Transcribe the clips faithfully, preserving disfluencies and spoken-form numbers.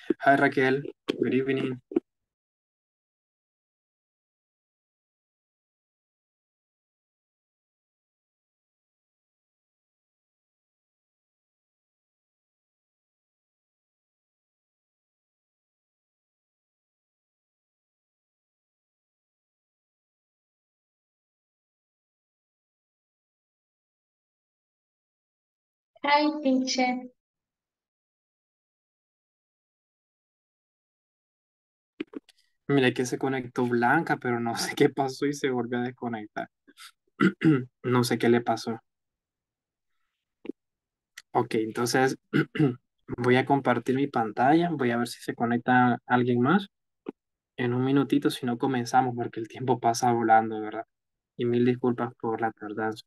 Hi Raquel, good evening. Hi, teacher. Mira que se conectó Blanca, pero no sé qué pasó y se volvió a desconectar. No sé qué le pasó. Ok, entonces voy a compartir mi pantalla, voy a ver si se conecta alguien más. En un minutito, si no comenzamos, porque el tiempo pasa volando, ¿verdad? Y mil disculpas por la tardanza.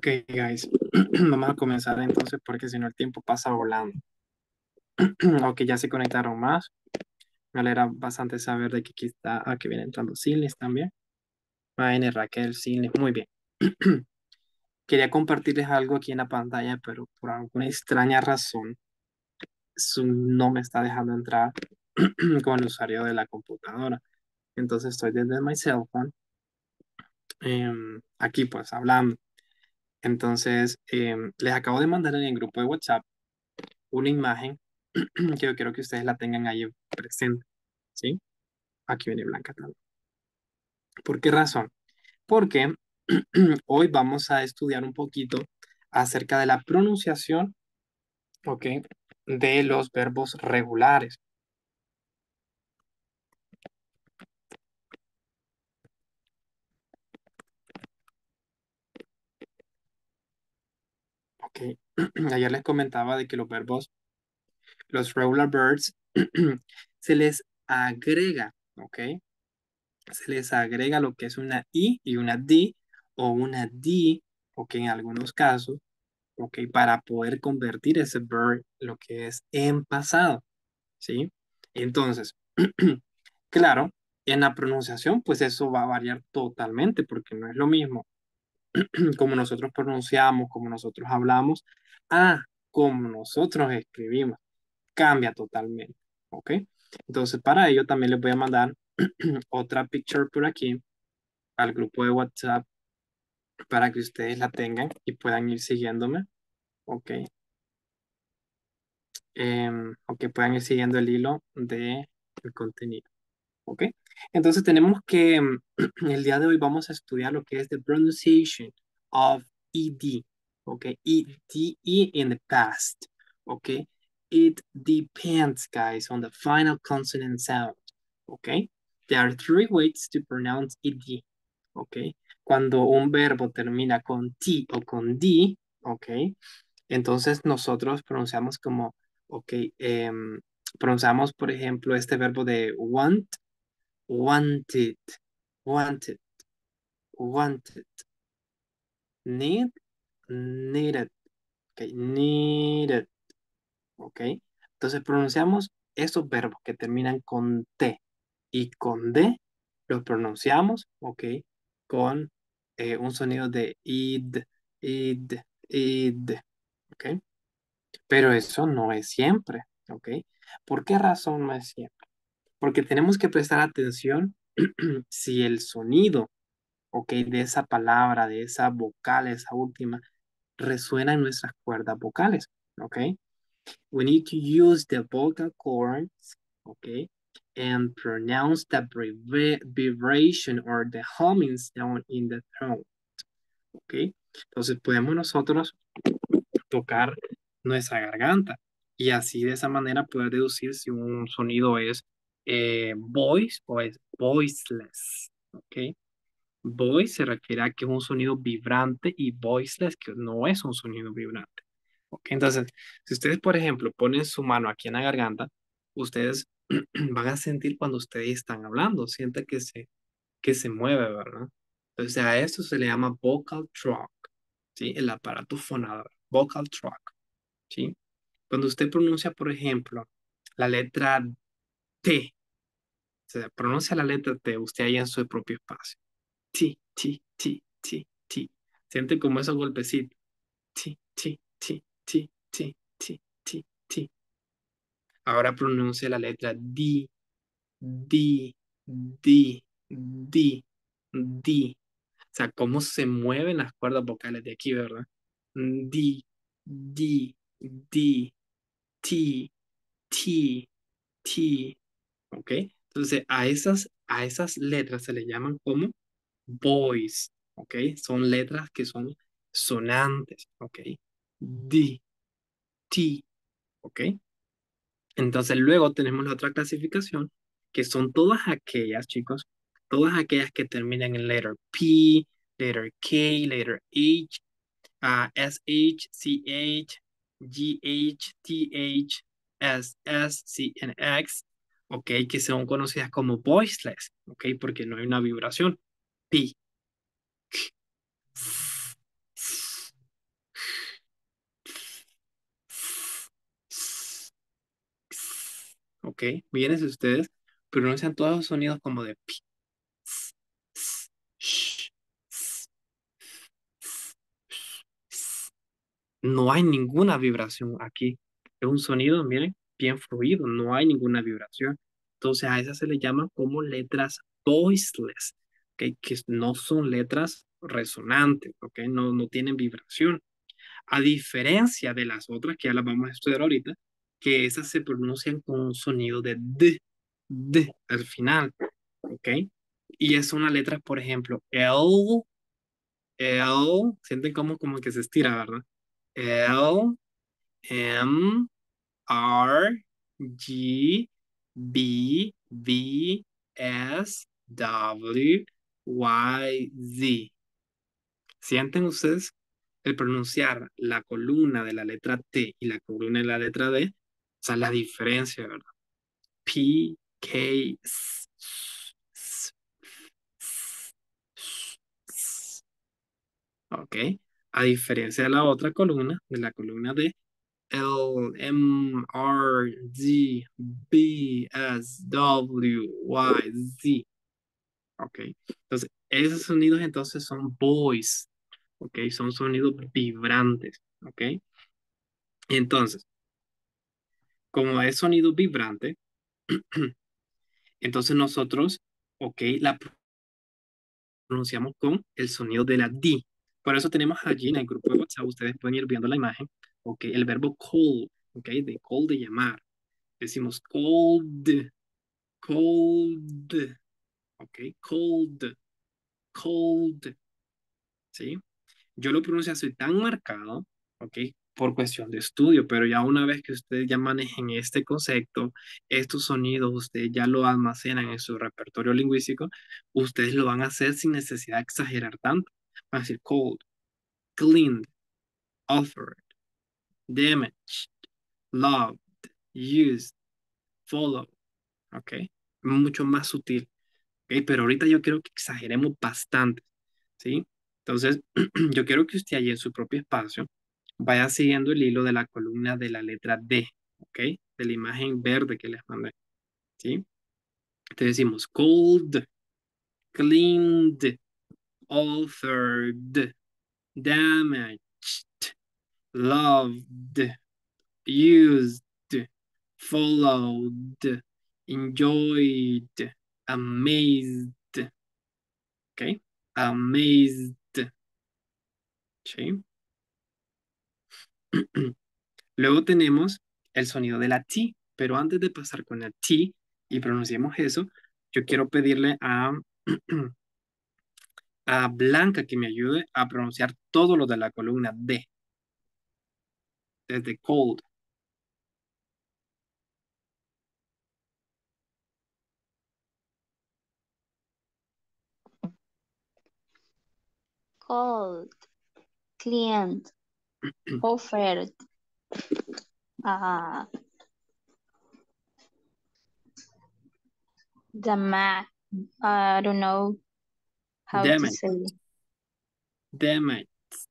Ok, guys, vamos a comenzar entonces porque si no el tiempo pasa volando. Ok, ya se conectaron más. Me alegra bastante saber de que aquí está, ah, que viene entrando Silnes también. Viene Raquel, Silnes, muy bien. Quería compartirles algo aquí en la pantalla, pero por alguna extraña razón Zoom no me está dejando entrar con el usuario de la computadora. Entonces estoy desde mi cell phone, em, aquí pues hablando. Entonces em, les acabo de mandar en el grupo de WhatsApp una imagen que yo quiero que ustedes la tengan ahí presente, ¿sí? Aquí viene Blanca también. ¿Por qué razón? Porque hoy vamos a estudiar un poquito acerca de la pronunciación, ¿ok? De los verbos regulares, ¿ok? Ayer les comentaba de que los verbos, los regular verbs, se les agrega, ¿ok? Se les agrega lo que es una I y una D o una D, ¿ok? En algunos casos, ¿ok? Para poder convertir ese verb lo que es en pasado, ¿sí? Entonces, claro, en la pronunciación, pues eso va a variar totalmente, porque no es lo mismo como nosotros pronunciamos, como nosotros hablamos, a como nosotros escribimos. Cambia totalmente, ¿ok? Entonces, para ello también les voy a mandar otra picture por aquí al grupo de WhatsApp para que ustedes la tengan y puedan ir siguiéndome, ¿ok? Em, o que puedan ir siguiendo el hilo de el contenido. ¿Ok? Entonces tenemos que mm, el día de hoy vamos a estudiar lo que es the pronunciation of E D. ¿Ok? E D E in the past. ¿Ok? It depends, guys, on the final consonant sound. ¿Ok? There are three ways to pronounce E D. ¿Ok? Cuando un verbo termina con T o con D, ¿ok? Entonces nosotros pronunciamos como, ok, em, pronunciamos, por ejemplo, este verbo de want, wanted, wanted, wanted, need, needed, ok, needed, ok. Entonces pronunciamos esos verbos que terminan con T y con D, los pronunciamos, ok, con eh, un sonido de id, id, id, ok. Pero eso no es siempre, ¿ok? ¿Por qué razón no es siempre? Porque tenemos que prestar atención si el sonido, ¿ok? De esa palabra, de esa vocal, esa última, resuena en nuestras cuerdas vocales, ¿ok? We need to use the vocal cords, ¿ok? And pronounce the vibra- vibration or the humming sound in the throat, ¿ok? Entonces podemos nosotros tocar nuestra garganta y así de esa manera poder deducir si un sonido es eh, voice o es voiceless, ¿ok? Voice se refiere a que es un sonido vibrante y voiceless que no es un sonido vibrante, ¿ok? Entonces, si ustedes, por ejemplo, ponen su mano aquí en la garganta, ustedes van a sentir cuando ustedes están hablando, sienten que se, que se mueve, ¿verdad? Entonces a esto se le llama vocal tract, ¿sí? El aparato fonador, vocal tract. ¿Sí? Cuando usted pronuncia, por ejemplo, la letra T, se pronuncia la letra T, usted ahí en su propio espacio. T, T, T, T, T. Siente como esos golpecitos. T, T, T, T, T, T, T, T. Ahora pronuncia la letra D, D, D, D, D. O sea, cómo se mueven las cuerdas vocales de aquí, ¿verdad? D, D, D, T, T, T, ¿ok? Entonces a esas, a esas letras se le llaman como voice, ¿ok? Son letras que son sonantes, ¿ok? D, T, ¿ok? Entonces luego tenemos la otra clasificación, que son todas aquellas, chicos, todas aquellas que terminan en letter P, letter K, letter H, uh, S H, C H, G H, T H, S S, C, and X, ok, que son conocidas como voiceless, ok, porque no hay una vibración. P, ¿ok? Fíjense ustedes, pronuncian todos los sonidos como de pi, s, s, sh, s, s, s. No hay ninguna vibración aquí. Es un sonido, miren, bien fluido, no hay ninguna vibración. Entonces a esas se le llama como letras voiceless, ¿ok? Que no son letras resonantes, ¿ok? No, no tienen vibración. A diferencia de las otras que ya las vamos a estudiar ahorita, que esas se pronuncian con un sonido de D, D al final, ¿ok? Y es una letra, por ejemplo, L, L, sienten como, como que se estira, ¿verdad? L, M, R, G, B, V, S, W, Y, Z. ¿Sienten ustedes el pronunciar la columna de la letra T y la columna de la letra D? O sea, la diferencia, ¿verdad? P, K, S, S, S, S. ¿Ok? A diferencia de la otra columna, de la columna D, L, M, R, D, B, S, W, Y, Z. ¿Ok? Entonces, esos sonidos entonces son voice. ¿Ok? Son sonidos vibrantes. ¿Ok? Entonces, como es sonido vibrante, entonces nosotros, ¿ok? La pronunciamos con el sonido de la D. Por eso tenemos allí en el grupo de WhatsApp, ustedes pueden ir viendo la imagen, ¿ok? El verbo call, ¿ok? De call, de llamar. Decimos cold, cold, ¿ok? Cold, cold, ¿sí? Yo lo pronuncio así tan marcado, ¿ok? Por cuestión de estudio, pero ya una vez que ustedes ya manejen este concepto, estos sonidos, ustedes ya lo almacenan en su repertorio lingüístico, ustedes lo van a hacer sin necesidad de exagerar tanto. Van a decir cold, cleaned, offered, damaged, loved, used, followed, ¿ok? Mucho más sutil, ¿ok? Pero ahorita yo quiero que exageremos bastante, ¿sí? Entonces, yo quiero que usted allí en su propio espacio vaya siguiendo el hilo de la columna de la letra D, ¿ok? De la imagen verde que les mandé, ¿sí? Entonces decimos cold, cleaned, altered, damaged, loved, used, followed, enjoyed, amazed, ¿ok? Amazed, ¿sí? Luego tenemos el sonido de la T, pero antes de pasar con la T y pronunciemos eso, yo quiero pedirle a, a Blanca que me ayude a pronunciar todo lo de la columna D, desde cold, Cold, client, offered, uh, the Mac. I don't know how to damage, say. damage,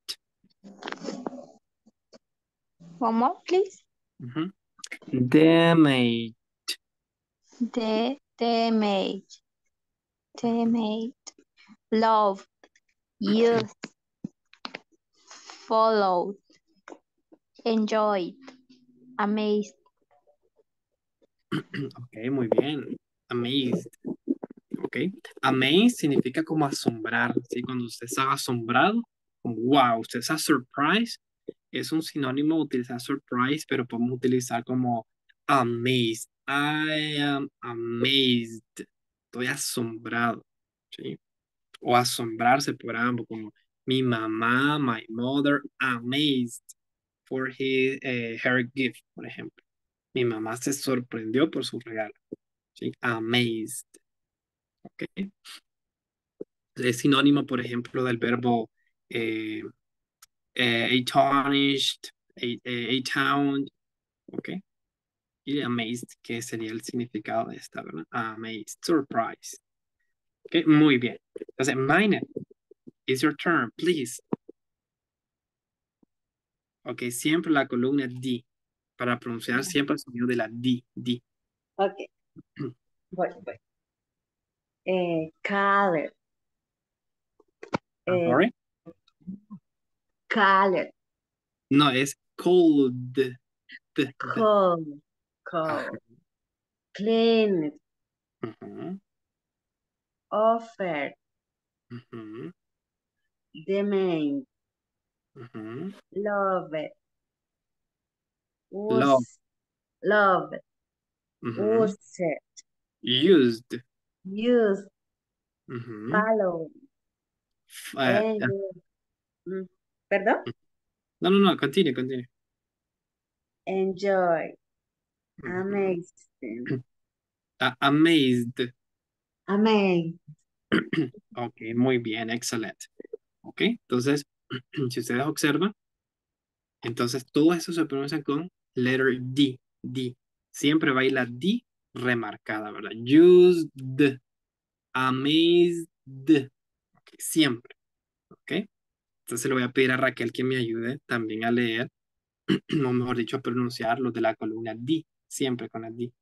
One more, please. ujú, damage, The damage, damage, love, youth, followed, enjoyed, amazed. ok, muy bien, amazed, ok, amazed significa como asombrar, ¿sí? Cuando usted está asombrado, como wow, usted está surprised, es un sinónimo de utilizar surprise, pero podemos utilizar como amazed. I am amazed. Estoy asombrado, ¿sí? O asombrarse por ambos, como mi mamá, my mother, amazed for his, eh, her gift, por ejemplo. Mi mamá se sorprendió por su regalo, ¿sí? Amazed, ¿ok? Es sinónimo, por ejemplo, del verbo eh, eh, astonished, a, a town, ¿ok? Y amazed, que sería el significado de esta, ¿verdad? Amazed, surprise. Ok, muy bien. Entonces, Mine, it's your turn, please. Ok, siempre la columna D, para pronunciar siempre el sonido de la D, D. Ok, voy, voy. Eh, color, I'm eh, sorry. color, No, es cold. D, d. cold, Ajá. cold, clean, Ujú, offer, ujú, demand, ujú. love, Love. use, love, Ujú. use, Used. use, Ujú. follow, F- eh, and, eh, mm, perdón, no, no, no, continue, continue. enjoy, Ujú. amazing, A- amazed. amazing. Ok, muy bien, excelente. Ok, entonces, si ustedes observan, entonces todo eso se pronuncia con letter D, D. Siempre va a ir la D remarcada, ¿verdad? Used, amazed, ok, siempre, ¿ok? Entonces le voy a pedir a Raquel que me ayude también a leer, o mejor dicho, a pronunciar los de la columna D, siempre con la D.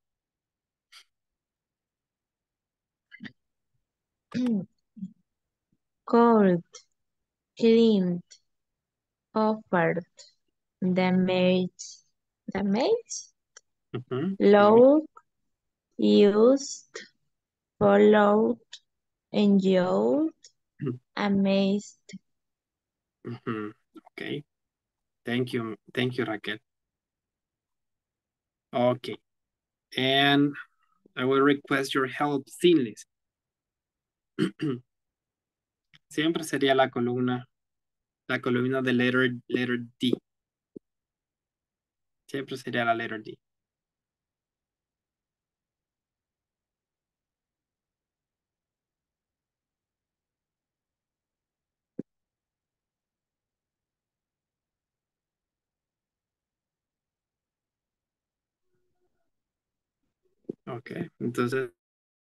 Cold, cleaned, offered, damaged, damaged, Ujú, muy bien. low, used, followed, enjoyed, amazed. Ujú, ok, thank you, thank you, Raquel. Ok, and I will request your help, Sinlis. Siempre sería la columna, la columna de letter, letter D. Siempre sería la letter D. Ok, entonces,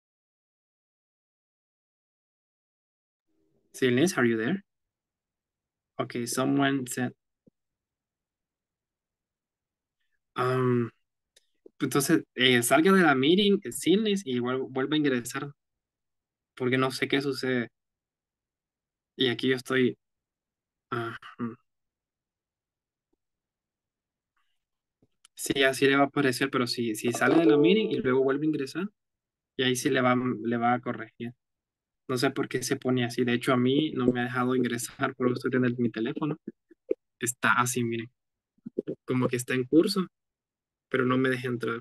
Sinlis, are you there? Okay, someone said, um, entonces, eh, salga de la meeting, Sinlis, y vuel- vuelva a ingresar, porque no sé qué sucede. Y aquí yo estoy, ah, mm. Sí, así le va a aparecer, pero si, si sale de la meeting y luego vuelve a ingresar, y ahí sí le va, le va a corregir. No sé por qué se pone así. De hecho, a mí no me ha dejado ingresar, pero estoy en mi teléfono. Está así, miren, como que está en curso, pero no me deja entrar.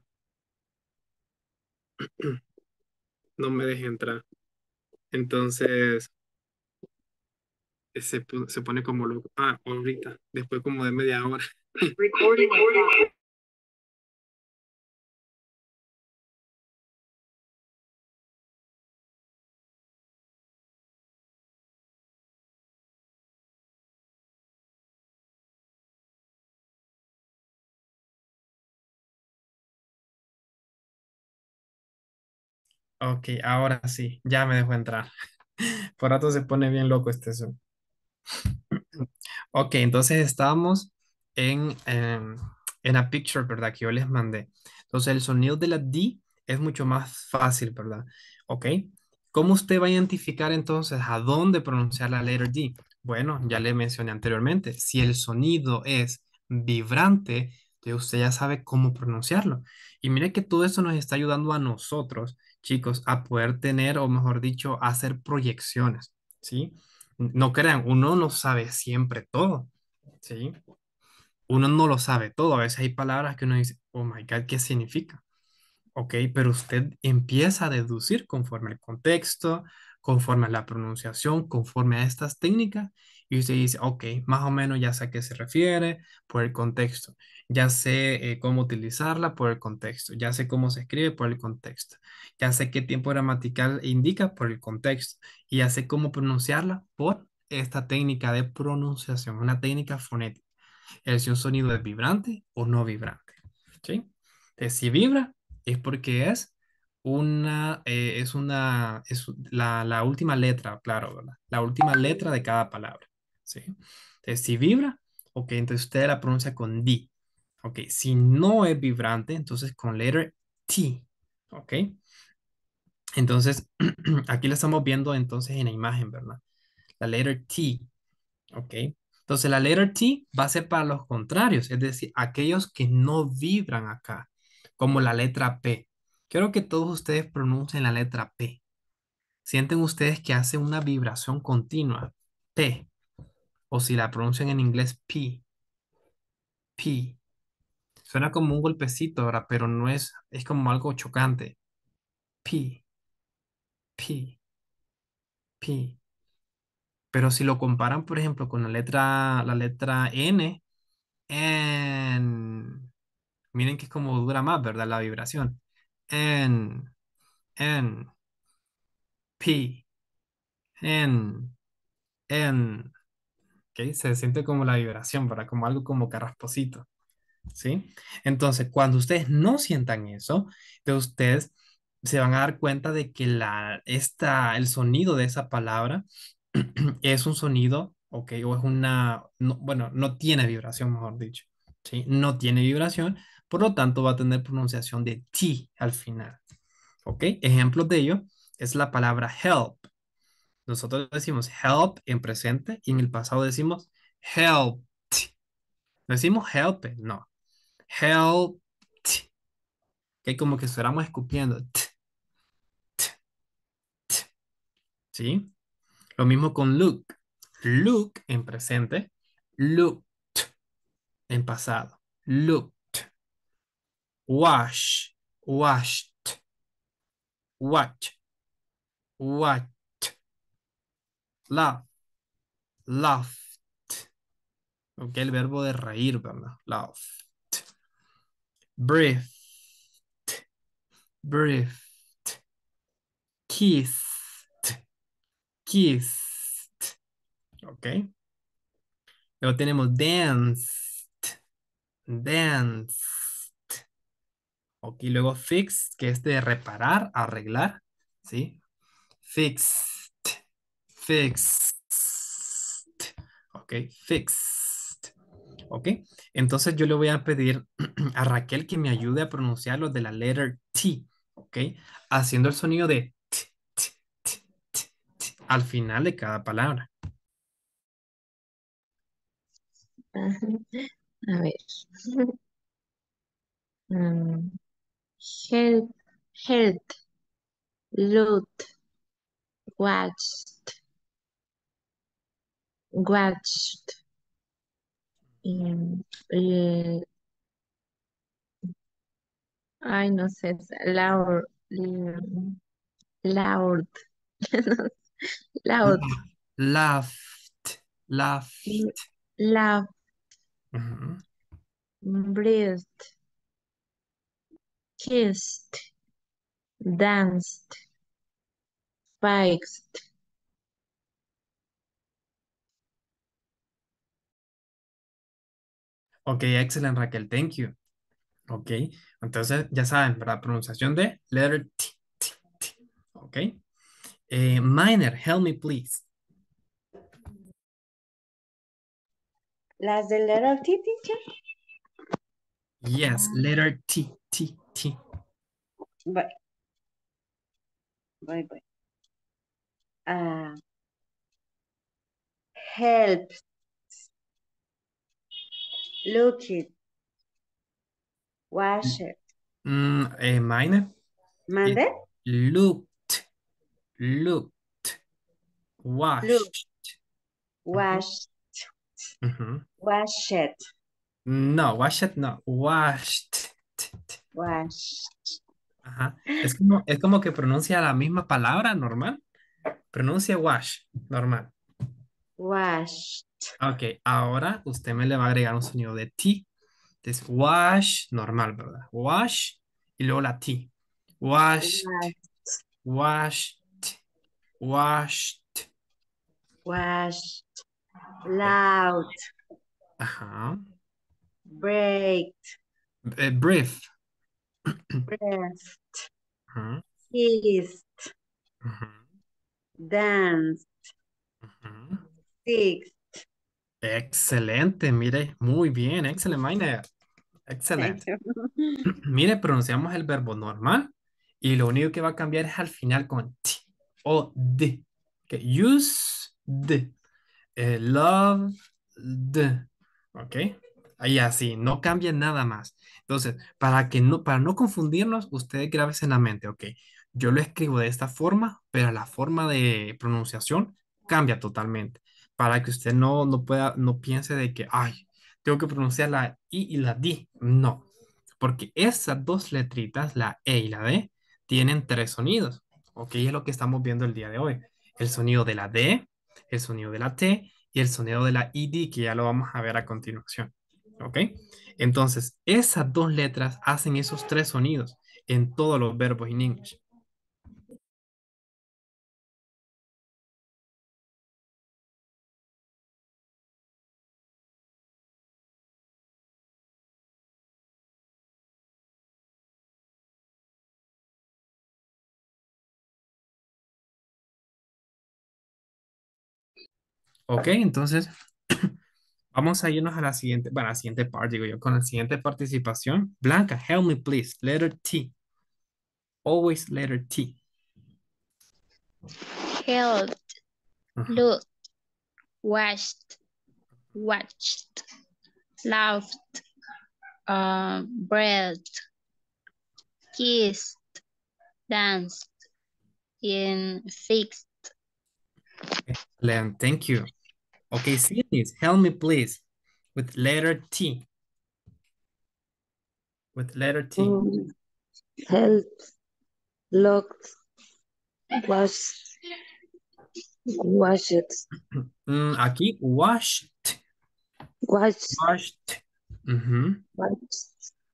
No me deja entrar. Entonces, eh, se, pu- se pone como loco. Ah, ahorita, después como de media hora. Recording in progress. Ok, ahora sí, ya me dejó entrar. Por rato se pone bien loco este Zoom. Ok, entonces estábamos en, em, en la picture, ¿verdad? Que yo les mandé. Entonces el sonido de la D es mucho más fácil, ¿verdad? Ok. ¿Cómo usted va a identificar entonces a dónde pronunciar la letter D? Bueno, ya le mencioné anteriormente, si el sonido es vibrante, entonces usted ya sabe cómo pronunciarlo. Y mire que todo eso nos está ayudando a nosotros, chicos, a poder tener, o mejor dicho, a hacer proyecciones, ¿sí? No crean, uno no sabe siempre todo, ¿sí? Uno no lo sabe todo. A veces hay palabras que uno dice, oh my God, ¿qué significa? Ok, pero usted empieza a deducir conforme al contexto, conforme a la pronunciación, conforme a estas técnicas, y usted dice, ok, más o menos ya sé a qué se refiere por el contexto, ya sé eh, cómo utilizarla por el contexto, ya sé cómo se escribe por el contexto, ya sé qué tiempo gramatical indica por el contexto, y ya sé cómo pronunciarla por esta técnica de pronunciación, una técnica fonética, es si un sonido es vibrante o no vibrante, ¿sí? Entonces, si vibra, es porque es una, eh, es una, es la, la última letra, claro, ¿verdad? La última letra de cada palabra, ¿sí? Entonces, si vibra, ok, entonces usted la pronuncia con D. Ok, si no es vibrante, entonces con letter T. ¿ok? Entonces, aquí la estamos viendo entonces en la imagen, ¿verdad? La letter T, ¿ok? Entonces, la letter T va a ser para los contrarios, es decir, aquellos que no vibran acá, como la letra P. Quiero que todos ustedes pronuncien la letra P. Sienten ustedes que hace una vibración continua, P, o si la pronuncian en inglés, P, P. Suena como un golpecito, ¿verdad? Pero no es, es como algo chocante. P, P, P. Pero si lo comparan, por ejemplo, con la letra, la letra N, N, miren que es como dura más, ¿verdad? La vibración. N, N, P, N, N. ¿Ok? Se siente como la vibración, ¿verdad? Como algo como carrasposito. ¿Sí? Entonces, cuando ustedes no sientan eso, de ustedes se van a dar cuenta de que la, esta, el sonido de esa palabra es un sonido, ¿ok? O es una, no- bueno, no tiene vibración, mejor dicho, ¿sí? No tiene vibración, por lo tanto va a tener pronunciación de T al final, ¿ok? Ejemplos de ello es la palabra help. Nosotros decimos help en presente y en el pasado decimos help. Decimos help, no. Help. Que como que estuviéramos escupiendo. T, t, t, ¿sí? Lo mismo con look. Look en presente. Looked en pasado. Looked. Wash. Washed. Watch. Watched. Laugh. Laughed. Ok, el verbo de reír, ¿verdad? Laughed. Breathed. Breathed. Kissed. Kissed. Ok. Luego tenemos danced. Danced. Ok, luego fixed, que es de reparar, arreglar, ¿sí? Fixed, fixed. Ok, fixed. Ok, entonces yo le voy a pedir a Raquel que me ayude a pronunciar los de la letter T, ok, haciendo el sonido de t, t, t, t, t, al final de cada palabra. Ajá. A ver. Mm, health, health, loot, watched, watched, em, eh, ay, no sé, loud, em, loud, loud, Laughed, laughed. laugh, Ujú. breathed, kissed, danced, spiked. Ok, excelente Raquel, thank you. Ok, entonces ya saben, ¿verdad? Pronunciación de letter T, T, T. Ok. Eh, Miner, help me please. Las del letter T, teacher. Yes, letter T, T, T. Voy, voy, voy. Ah, help, look it, wash it. Mm, eh, Miner, it ¿Mande? looked, looked, Look, washed. Ujú, wash, ujú. wash it, No, washed, no, washed. T, t. wash, Ajá. Es como, es como que pronuncia la misma palabra normal. Pronuncia wash, normal. wash, Ok, ahora usted me le va a agregar un sonido de T. Es wash, normal, ¿verdad? Wash y luego la T. Washed, wash, washed, washed. wash, Ok. loud, Ajá. break, Eh, breath. breath, Ajá, kiss, ajá, dance, ajá. six. Excelente, mire, muy bien, excelente, Mainer. Thank Excelente. you. Mire, pronunciamos el verbo normal Y lo único que va a cambiar es al final con t o d. Okay. Used, eh, loved, ¿ok? Ahí así, no cambia nada más. Entonces, para que no, para no confundirnos, ustedes grábense en la mente, ¿ok? Yo lo escribo de esta forma, pero la forma de pronunciación cambia totalmente. Para que usted no, no pueda, no piense de que, ay, tengo que pronunciar la I y la D. No, porque esas dos letritas, la E y la D, tienen tres sonidos. ¿Ok? Es lo que estamos viendo el día de hoy. El sonido de la D, el sonido de la T y el sonido de la I D, que ya lo vamos a ver a continuación. ¿Ok? Entonces, esas dos letras hacen esos tres sonidos en todos los verbos en English. ¿Ok? Entonces, vamos a irnos a la siguiente, bueno, a la siguiente parte, digo yo, con la siguiente participación. Blanca, help me please. Letter T. Always letter T. Held, Ajá. looked, watched, watched, laughed, uh, breathed, kissed, danced, and fixed. Excellent, thank you. Okay, Sydney, help me please with letter T. With letter T. Um, help, locked, wash, washed, Mm, aquí, washed, wash, washed. Ujú. wash.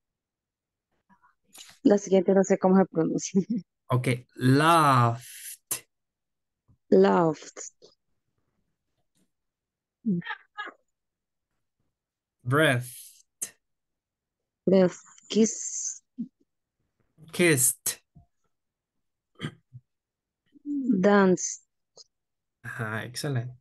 La siguiente no sé cómo se pronuncia. Ok, laughed, Loved, breathed, breath, kiss, kissed. dance, Ajá, excelente,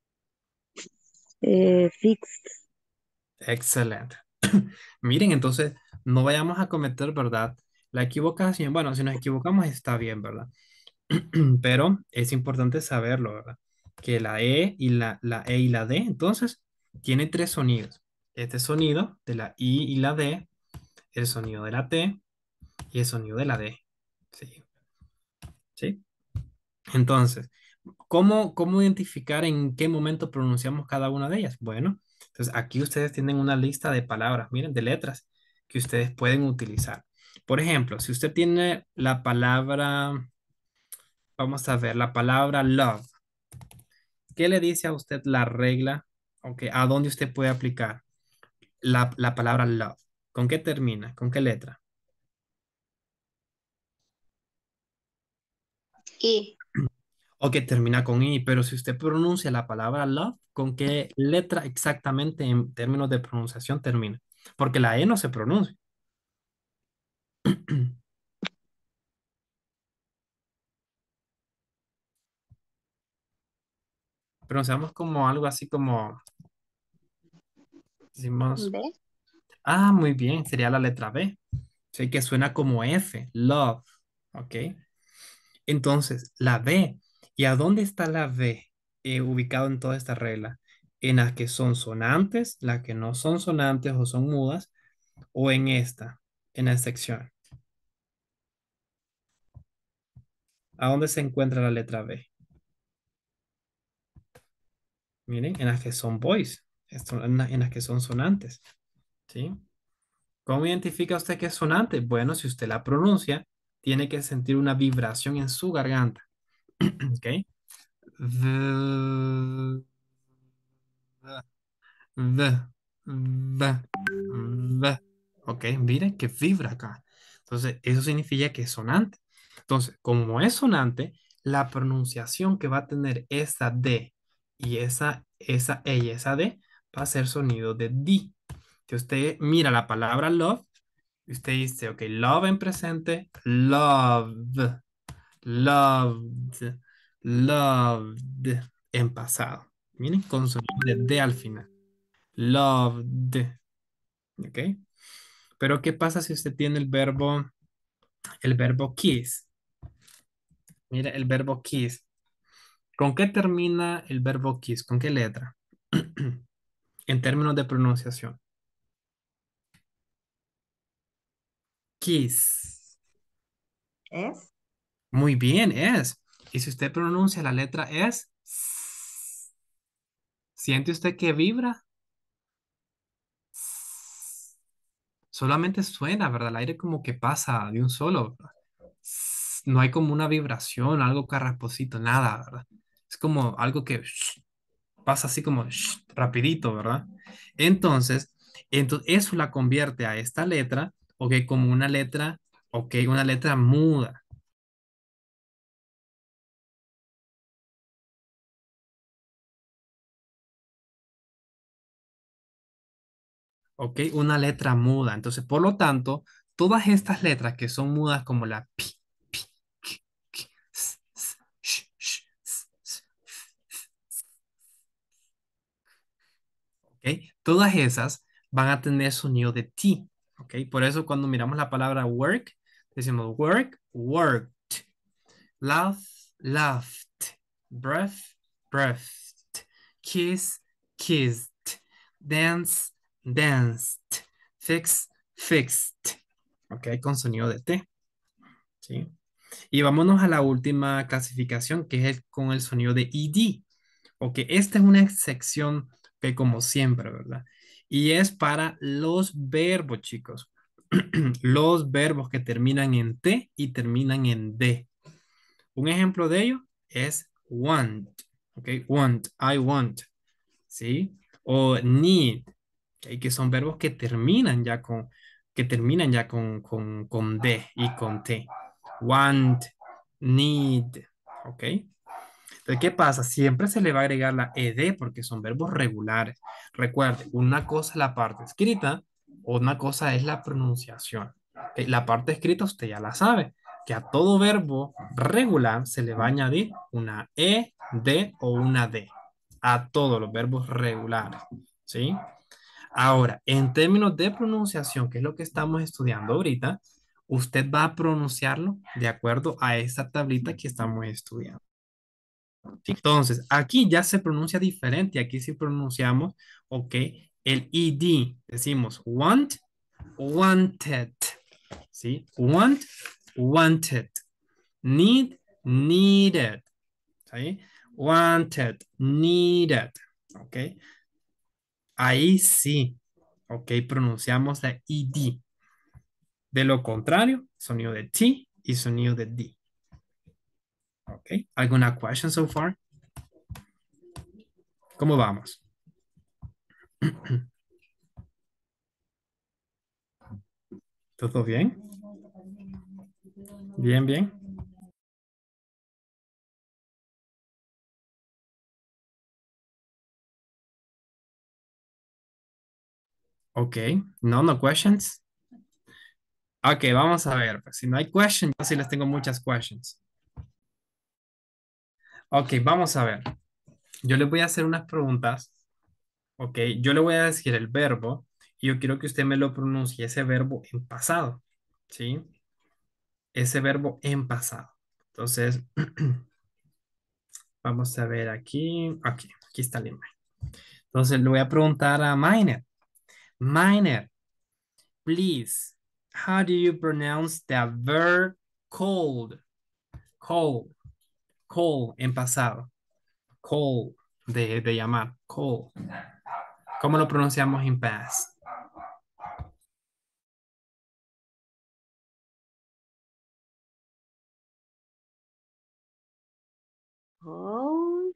eh, fixed. excelente. Miren, entonces, no vayamos a cometer, ¿verdad? La equivocación. Bueno, si nos equivocamos está bien, ¿verdad? Pero es importante saberlo, ¿verdad? Que la E y la, la E y la D, entonces, tiene tres sonidos. Este sonido de la I y la D, el sonido de la T y el sonido de la D. Sí, sí. Entonces, ¿cómo, cómo identificar en qué momento pronunciamos cada una de ellas? Bueno, entonces aquí ustedes tienen una lista de palabras, miren, de letras que ustedes pueden utilizar. Por ejemplo, si usted tiene la palabra, vamos a ver, la palabra love. ¿Qué le dice a usted la regla? Ok, ¿a dónde usted puede aplicar la, la palabra love? ¿Con qué termina? ¿Con qué letra? Y O que termina con I, pero si usted pronuncia la palabra love, ¿con qué letra exactamente en términos de pronunciación termina? Porque la E no se pronuncia. Pronunciamos como algo así como, decimos, ¿ve? ah, muy bien, sería la letra B. Sí, que suena como F, love, ¿ok? Entonces, la B. ¿Y a dónde está la B eh, ubicado en toda esta regla? En las que son sonantes, las que no son sonantes o son mudas, o en esta, en la sección. ¿A dónde se encuentra la letra B? Miren, en las que son voice, esto- en, la- en las que son sonantes, ¿sí? ¿Cómo identifica usted que es sonante? Bueno, si usted la pronuncia, tiene que sentir una vibración en su garganta, ¿ok? V, V, V, V. Ok, miren que vibra acá. Entonces, eso significa que es sonante. Entonces, como es sonante, la pronunciación que va a tener esa D y esa, esa E y esa D va a ser sonido de D. Que usted mira la palabra love, y usted dice, ok, love en presente, loved, loved, loved en pasado. Miren, con sonido de D al final. Loved. ¿Ok? Pero ¿qué pasa si usted tiene el verbo el verbo kiss. Mira, el verbo kiss. ¿Con qué termina el verbo kiss? ¿Con qué letra? En términos de pronunciación. Kiss. ¿Es? Muy bien, es. Y si usted pronuncia la letra es, ¿siente usted que vibra? Solamente suena, ¿verdad? El aire como que pasa de un solo, ¿verdad? No hay como una vibración, algo carrasposito, nada, ¿verdad? Es como algo que pasa así como rapidito, ¿verdad? Entonces, entonces, eso la convierte a esta letra, ok, como una letra, ok, una letra muda. ¿Ok? Una letra muda. Entonces, por lo tanto, todas estas letras que son mudas como la pi, pi, ki, ki, s, s, sh, sh, s, s, ¿ok? Todas esas van a tener sonido de T, ¿ok? Por eso cuando miramos la palabra work, decimos work, worked, laugh, laughed, breath, breathed, kiss, kissed, dance, danced, fix, fixed. Ok, con sonido de T. ¿Sí? Y vámonos a la última clasificación, que es el- con el sonido de E D. Ok, esta es una excepción que como siempre, ¿verdad? Y es para los verbos, chicos. Los verbos que terminan en T y terminan en D. Un ejemplo de ello es want. Ok, want, I want. ¿Sí? O need, ¿ok? Que son verbos que terminan ya con, que terminan ya con, con, con D y con T. Want, need, ¿ok? Entonces, ¿qué pasa? Siempre se le va a agregar la ed porque son verbos regulares. Recuerde, una cosa es la parte escrita, una cosa es la pronunciación. ¿Ok? La parte escrita usted ya la sabe, que a todo verbo regular se le va a añadir una ed o una d. A todos los verbos regulares. ¿Sí? Ahora, en términos de pronunciación, que es lo que estamos estudiando ahorita, usted va a pronunciarlo de acuerdo a esta tablita que estamos estudiando. Entonces, aquí ya se pronuncia diferente. Aquí sí pronunciamos, ok, el ed. Decimos want, wanted. ¿Sí? Want, wanted. Need, needed. ¿Sí? Wanted, needed. Ok. Ahí sí, ok, pronunciamos la ed. De lo contrario, sonido de T y sonido de D. Ok. ¿Alguna question so far? ¿Cómo vamos? ¿Todo bien? Bien, bien. Ok, no, no questions. Ok, vamos a ver. Pues, si no hay questions, yo sí les tengo muchas questions. Ok, vamos a ver. Yo les voy a hacer unas preguntas. Ok, yo le voy a decir el verbo y yo quiero que usted me lo pronuncie ese verbo en pasado. ¿Sí? Ese verbo en pasado. Entonces, vamos a ver aquí. Aquí, aquí está la imagen. Entonces, le voy a preguntar a Miner. Miner, please, how do you pronounce the verb cold? Cold, cold en pasado. Call, de, de llamar. Call. ¿Cómo lo pronunciamos en past? Oh,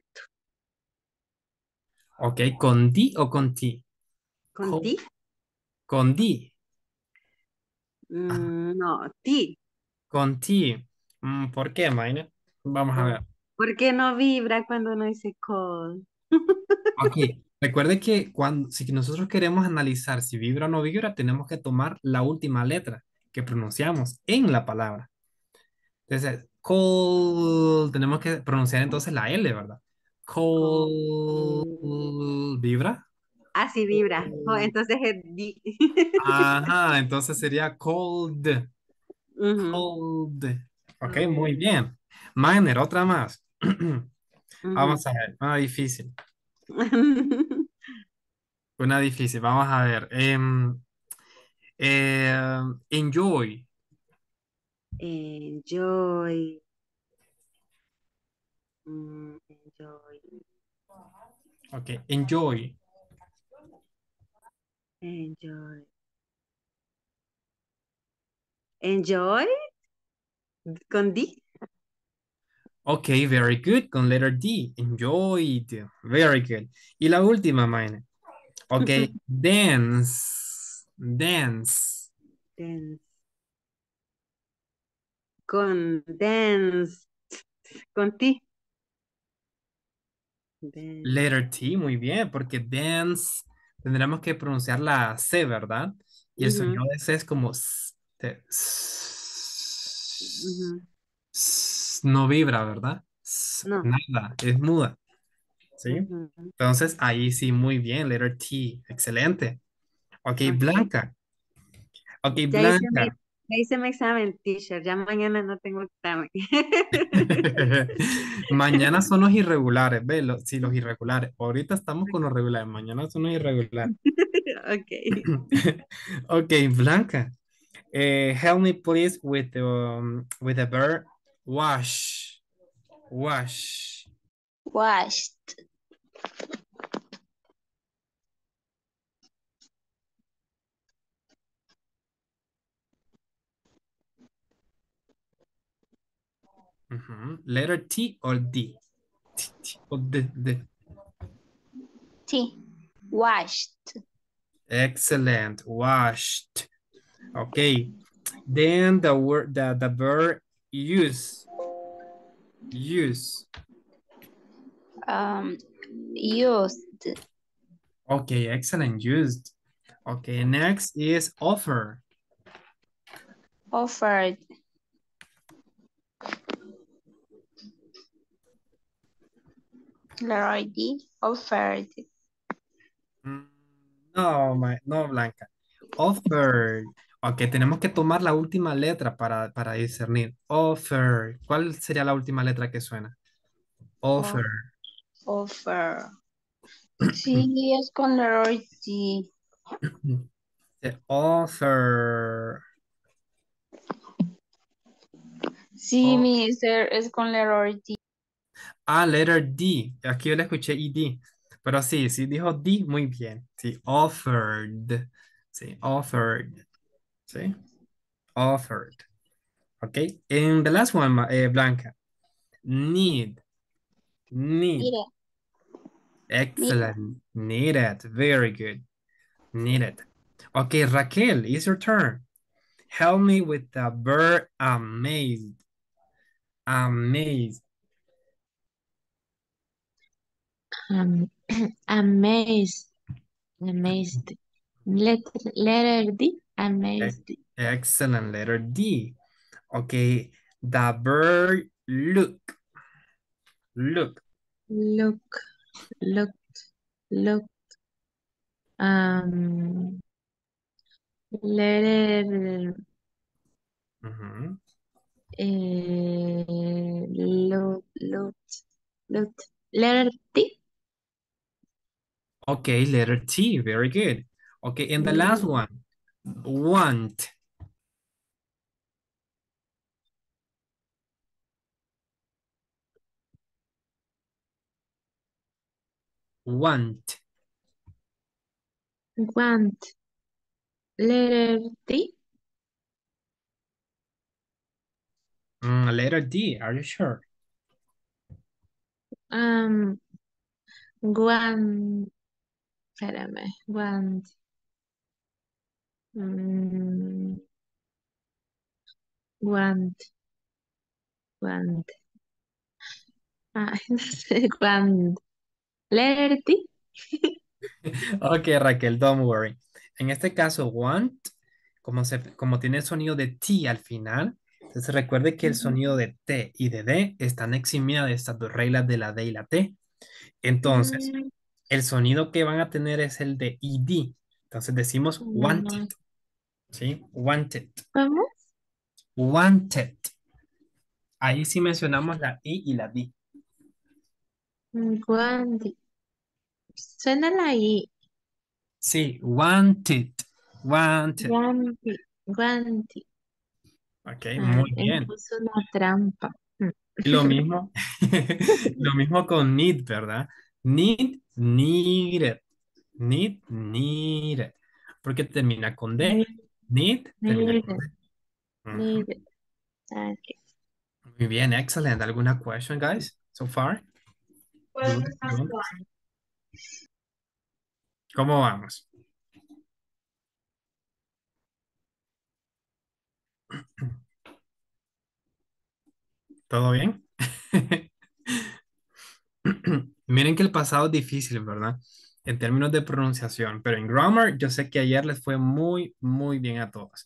Ok, ¿con D o con T? ¿con Call. ti? Con D. Ajá. Mm, no, ti. Con T. Mm, ¿por qué, Maine? Vamos a Oh, ver. ¿por qué no vibra cuando uno dice call? Ok, recuerde que cuando, si nosotros queremos analizar si vibra o no vibra, tenemos que tomar la última letra que pronunciamos en la palabra. Entonces, call, tenemos que pronunciar entonces la L, ¿verdad? Call. Call, ¿vibra? Así vibra. Oh, entonces es di. Ajá, entonces sería cold. Ujú, Cold. Ok, muy cold. bien. Minor, otra más. Ujú. Vamos a ver, una difícil. Una difícil, vamos a ver. Em, em, enjoy. Enjoy. Mm, enjoy. Ok, enjoy. Enjoy. Enjoy. Con D. Ok, very good. Con letter D. Enjoyed. Very good. Y la última, Minor. Ok, dance. Dance. Dance. Con dance. Con T. Dance. Letter T, muy bien, porque dance tendremos que pronunciar la C, ¿verdad? Y el Ujú, sonido de C es como s- de- s- ujú. s- no vibra, ¿verdad? S- No. nada, es muda, ¿sí? Ujú. Entonces ahí sí, muy bien, letter T, excelente. Ok, Ok. Blanca. Ok, Ya hice mi, Blanca. ya hice mi examen, teacher. Ya mañana no tengo examen. Mañana son los irregulares, ve, los, sí, los irregulares. Ahorita estamos con los regulares, mañana son los irregulares. Ok. Ok, Blanca. Eh, help me please with the um, with the verb wash. Wash. Washed. Mhm. Letter T or D? T, T, or D, D. T. Washed. Excellent. Washed. Okay. Then the word the, the verb use. Use. Um, used. Okay, excellent. Used. Okay, next is offer. Offered. Letter D. Offered. Mm, no, ma- no, Blanca. Offered. Ok, tenemos que tomar la última letra para, para discernir. Offer. ¿Cuál sería la última letra que suena? Offer. Of- offer. Sí, es con letter D. The offer. Sí, Oh, mister, es con letter D. ah, letter D. Aquí yo le escuché E D. Pero sí, sí dijo D, muy bien. Sí, offered. Sí, offered. Sí, offered. Ok. And the last one, ma- eh, Blanca. Need. Need. Mire, mire. Excellent. Needed. Very good. Needed. Okay, Raquel, it's your turn. Help me with the verb amazed. Amazed. Um, amazed. Amazed. Letter, letter D. E- Amazed. Excellent. Letter D. Okay, the verb look. Look. Look. Looked. Look. Um, letter. Mhm. Eh, look. Looked. Looked. Letter T. Okay, letter T. Very good. Okay, and the last Mm, one. Want. Want. Want. Letter T. Mm, letter D. Are you sure? Um, want. Espérame. Want. Mm, want. Want. Ah, no sé. Want. Letter T. Ok, Raquel, don't worry. En este caso, want, como, se, como tiene el sonido de T al final, entonces recuerde que el sonido de T y de D están eximidas de estas dos reglas de la D y la T. Entonces, Mm, el sonido que van a tener es el de E D. Entonces decimos wanted, no. ¿sí? Wanted. ¿Cómo? Wanted. Ahí sí mencionamos la I y la D. Guanti. Suena la I. Sí, wanted. Wanted. Guanti. Guanti. Ok, Ah, muy él bien. puso una trampa. Mm. Y lo mismo, lo mismo con need, ¿verdad? Need, needed. Need, needed. Porque termina con D. Need, Need, termina con needed, D. Ujú. needed. Okay. Muy bien, excelente. ¿Alguna question, guys? So far? ¿Algunas preguntas? ¿Cómo vamos? ¿Todo bien? Miren que el pasado es difícil, ¿verdad? En términos de pronunciación, pero en grammar yo sé que ayer les fue muy, muy bien a todos.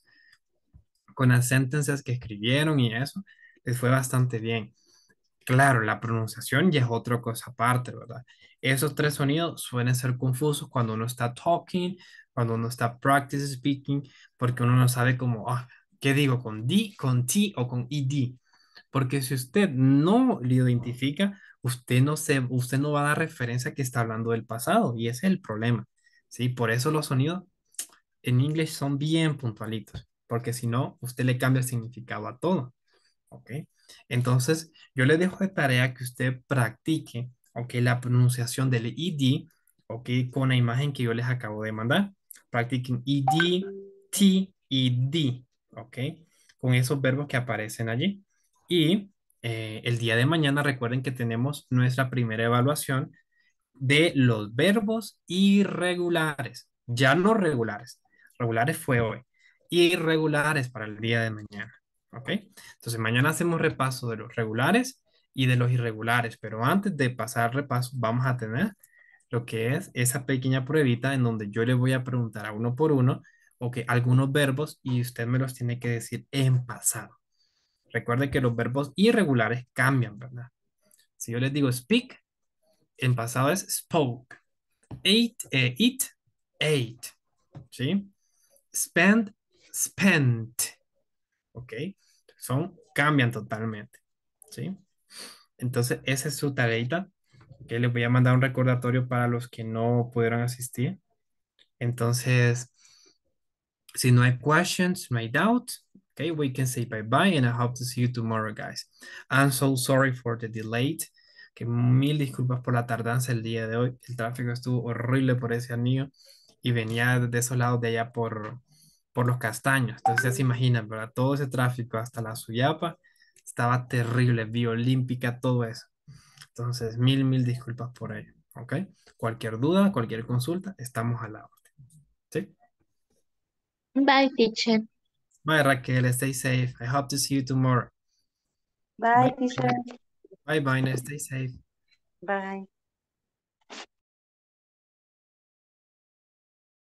Con las sentencias que escribieron y eso, les fue bastante bien. Claro, la pronunciación ya es otra cosa aparte, ¿verdad? Esos tres sonidos suelen ser confusos cuando uno está talking, cuando uno está practice speaking, porque uno no sabe cómo, ah, ¿qué digo? ¿Con D, con T o con ed? Porque si usted no lo identifica, usted no se, usted no va a dar referencia que está hablando del pasado y ese es el problema, ¿sí? Por eso los sonidos en inglés son bien puntualitos, porque si no, usted le cambia el significado a todo. ¿Ok? Entonces, yo le dejo de tarea que usted practique, ¿ok? La pronunciación del ed, ¿ok? Con la imagen que yo les acabo de mandar. Practiquen ed, t y d, ¿ok? Con esos verbos que aparecen allí. Y eh, el día de mañana recuerden que tenemos nuestra primera evaluación de los verbos irregulares, ya no regulares. Regulares fue hoy. Irregulares para el día de mañana. ¿Ok? Entonces, mañana hacemos repaso de los regulares y de los irregulares, pero antes de pasar repaso, vamos a tener lo que es esa pequeña pruebita en donde yo le voy a preguntar a uno por uno, ok, algunos verbos y usted me los tiene que decir en pasado. Recuerde que los verbos irregulares cambian, ¿verdad? Si yo les digo speak, en pasado es spoke. Ate, eh, eat, ate, ¿sí? Spend, spent, ¿ok? Son, cambian totalmente, ¿sí? Entonces, esa es su tareita, que les voy a mandar un recordatorio para los que no pudieron asistir. Entonces, si no hay questions, no hay doubts, okay, we can say bye-bye and I hope to see you tomorrow, guys. I'm so sorry for the delay. Que mil disculpas por la tardanza el día de hoy. El tráfico estuvo horrible por ese anillo y venía de esos lados de allá por, por los castaños. Entonces ya se imaginan, ¿verdad? Todo ese tráfico hasta la Suyapa estaba terrible, Biolímpica, todo eso. Entonces, mil, mil disculpas por ello, ¿ok? Cualquier duda, cualquier consulta, estamos a la orden, ¿sí? Bye, teacher. Bye, Raquel. Stay safe. I hope to see you tomorrow. Bye, Bye. teacher. Bye, bye. Stay safe. Bye.